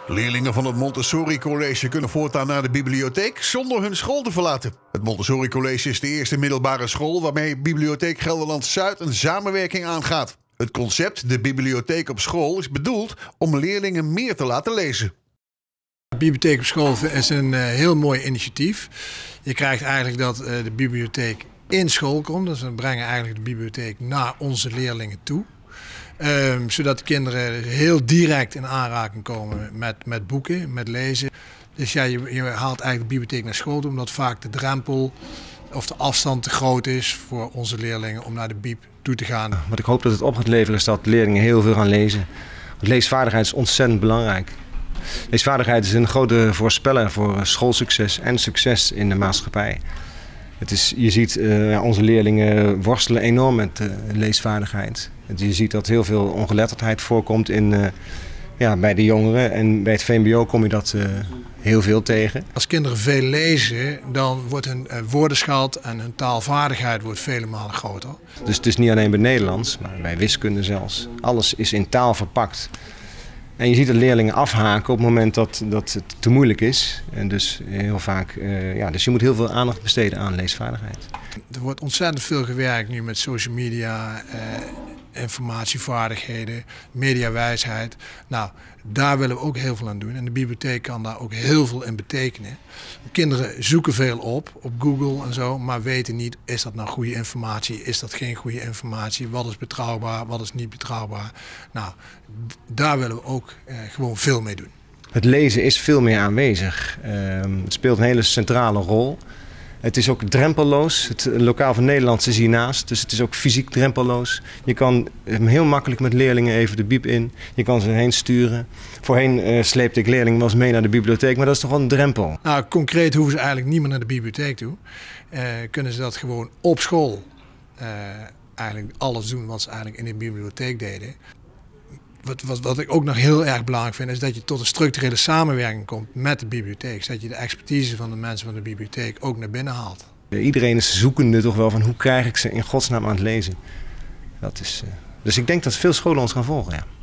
Leerlingen van het Montessori College kunnen voortaan naar de bibliotheek zonder hun school te verlaten. Het Montessori College is de eerste middelbare school waarmee Bibliotheek Gelderland-Zuid een samenwerking aangaat. Het concept de bibliotheek op school is bedoeld om leerlingen meer te laten lezen. De bibliotheek op school is een heel mooi initiatief. Je krijgt eigenlijk dat de bibliotheek in school komt. Dus we brengen eigenlijk de bibliotheek naar onze leerlingen toe. Zodat de kinderen heel direct in aanraking komen met boeken, met lezen. Dus ja, je haalt eigenlijk de bibliotheek naar school toe, omdat vaak de drempel of de afstand te groot is voor onze leerlingen om naar de bib toe te gaan. Wat ik hoop dat het op gaat leveren is dat leerlingen heel veel gaan lezen. Want leesvaardigheid is ontzettend belangrijk. Leesvaardigheid is een grote voorspeller voor schoolsucces en succes in de maatschappij. Je ziet onze leerlingen worstelen enorm met leesvaardigheid. Je ziet dat heel veel ongeletterdheid voorkomt bij de jongeren. En bij het VMBO kom je dat heel veel tegen. Als kinderen veel lezen, dan wordt hun woordenschat en hun taalvaardigheid wordt vele malen groter. Dus het is niet alleen bij Nederlands, maar bij wiskunde zelfs. Alles is in taal verpakt. En je ziet dat leerlingen afhaken op het moment dat het te moeilijk is. En dus heel vaak, dus je moet heel veel aandacht besteden aan leesvaardigheid. Er wordt ontzettend veel gewerkt nu met social media, informatievaardigheden, mediawijsheid. Nou, daar willen we ook heel veel aan doen. En de bibliotheek kan daar ook heel veel in betekenen. Kinderen zoeken veel op Google en zo, maar weten niet, is dat nou goede informatie, is dat geen goede informatie, wat is betrouwbaar, wat is niet betrouwbaar. Nou, daar willen we ook gewoon veel mee doen. Het lezen is veel meer aanwezig. Het speelt een hele centrale rol. Het is ook drempelloos. Het lokaal van Nederland is hiernaast, dus het is ook fysiek drempelloos. Je kan heel makkelijk met leerlingen even de bib in. Je kan ze heen sturen. Voorheen sleepte ik leerlingen wel eens mee naar de bibliotheek, maar dat is toch wel een drempel. Nou, concreet hoeven ze eigenlijk niet meer naar de bibliotheek toe. Kunnen ze dat gewoon op school eigenlijk alles doen wat ze eigenlijk in de bibliotheek deden. Wat ik ook nog heel erg belangrijk vind, is dat je tot een structurele samenwerking komt met de bibliotheek. Zodat je de expertise van de mensen van de bibliotheek ook naar binnen haalt. Iedereen is zoekende toch wel van hoe krijg ik ze in godsnaam aan het lezen. Dus ik denk dat veel scholen ons gaan volgen. Ja.